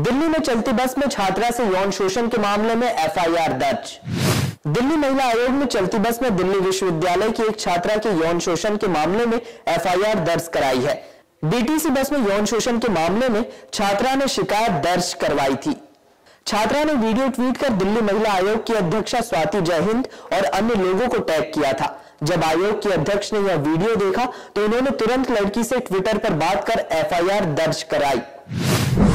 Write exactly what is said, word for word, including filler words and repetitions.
दिल्ली में चलती बस में छात्रा से यौन शोषण के मामले में एफ आई आर दर्ज। दिल्ली महिला आयोग में चलती बस में दिल्ली विश्वविद्यालय की एक छात्रा के यौन शोषण के मामले में एफ आई आर दर्ज कराई है। डी टी सी बस में यौन शोषण के मामले में छात्रा ने शिकायत दर्ज करवाई थी। छात्रा ने वीडियो ट्वीट कर दिल्ली महिला आयोग की अध्यक्षा स्वाति जयहिंद और अन्य लोगों को टैग किया था। जब आयोग की अध्यक्ष ने यह वीडियो देखा तो उन्होंने तुरंत लड़की से ट्विटर पर बात कर एफ आई आर दर्ज कराई।